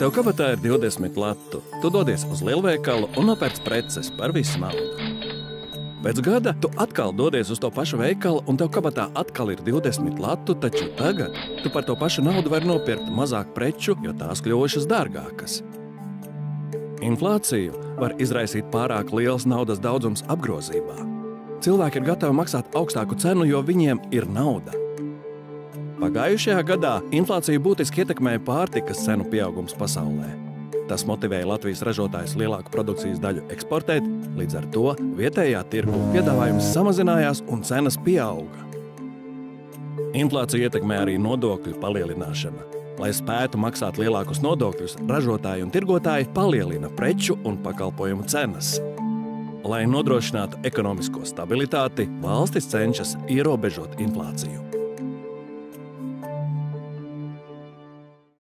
Tev kabatā ir 20 latu. Tu dodies uz lielveikalu un nopērc preces par visu naudu. Pēc gada tu atkal dodies uz to pašu veikalu un tev kabatā atkal ir 20 latu, taču tagad tu par to pašu naudu vari nopirkt mazāk preču, jo tās kļuvušas dārgākas. Inflāciju var izraisīt pārāk liels naudas daudzums apgrozībā. Cilvēki ir gatavi maksāt augstāku cenu, jo viņiem ir nauda. Pagājušajā gadā inflācija būtiski ietekmēja pārtikas cenu pieaugums pasaulē. Tas motivēja Latvijas ražotājus lielāku produkcijas daļu eksportēt, līdz ar to vietējā tirgu piedāvājums samazinājās un cenas pieauga. Inflācija ietekmē arī nodokļu palielināšana. Lai spētu maksāt lielākus nodokļus, ražotāji un tirgotāji palielina preču un pakalpojumu cenas. Lai nodrošinātu ekonomisko stabilitāti, valstis cenšas ierobežot inflāciju.